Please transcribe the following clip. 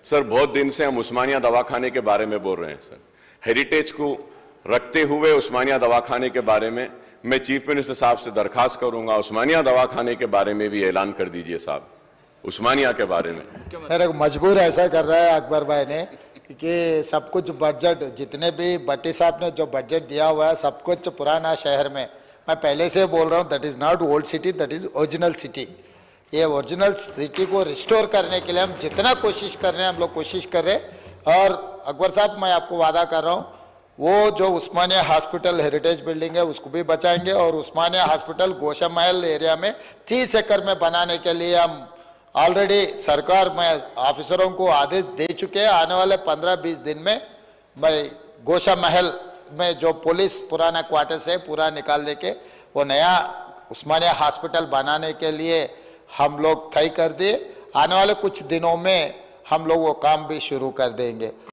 Sir बहुत दिन से हम उस्मानिया दवाखाने के बारे में बोल रहे हैं सर। हेरिटेज को रखते हुए उस्मानिया दवाखाने के बारे में मैं चीफ मिनिस्टर साहब से दरखास्त करूंगा, उस्मानिया दवाखाने के बारे में भी ऐलान कर दीजिए साहब, उस्मानिया के बारे में। मेरे को मजबूर ऐसा कर रहा है अकबर भाई ने कि सब कुछ बजट, जितने भी भट्टी साहब ने जो बजट दिया हुआ है सब कुछ पुराना शहर में, मैं पहले से बोल रहा हूँ, that is not old city, that is original city. ये ओरिजिनल सिटी को रिस्टोर करने के लिए हम जितना कोशिश कर रहे हैं, हम लोग कोशिश कर रहे हैं। और अकबर साहब, मैं आपको वादा कर रहा हूँ, वो जो उस्मानिया हॉस्पिटल हेरिटेज बिल्डिंग है उसको भी बचाएंगे, और उस्मानिया हॉस्पिटल गोशा महल एरिया में 30 एकड़ में बनाने के लिए हम ऑलरेडी सरकार में ऑफिसरों को आदेश दे चुके हैं। आने वाले 15-20 दिन में मैं गोशा महल में जो पुलिस पुराना क्वार्टर्स है पूरा निकाल दे के वो नया उस्मानिया हॉस्पिटल बनाने के लिए हम लोग तय कर दिए। आने वाले कुछ दिनों में हम लोग वो काम भी शुरू कर देंगे।